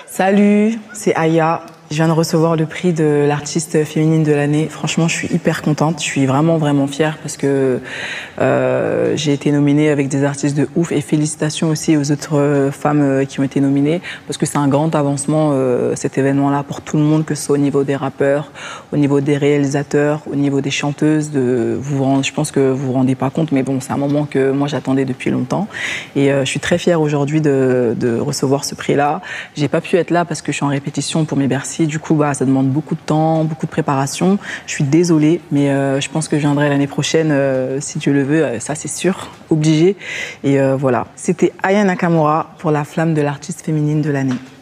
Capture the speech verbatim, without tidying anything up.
Salut, c'est Aya. Je viens de recevoir le prix de l'artiste féminine de l'année. Franchement, je suis hyper contente. Je suis vraiment, vraiment fière parce que euh, j'ai été nominée avec des artistes de ouf. Et félicitations aussi aux autres femmes qui ont été nominées parce que c'est un grand avancement, euh, cet événement-là, pour tout le monde, que ce soit au niveau des rappeurs, au niveau des réalisateurs, au niveau des chanteuses. De, vous vous rendez, je pense que vous vous rendez pas compte, mais bon, c'est un moment que moi j'attendais depuis longtemps. Et euh, je suis très fière aujourd'hui de, de recevoir ce prix-là. J'ai pas pu être là parce que je suis en répétition pour mes Bercy. Du coup, bah, ça demande beaucoup de temps, beaucoup de préparation. Je suis désolée, mais euh, je pense que je viendrai l'année prochaine, euh, si Dieu le veut. Euh, ça, c'est sûr, obligé. Et euh, voilà. C'était Aya Nakamura pour la flamme de l'artiste féminine de l'année.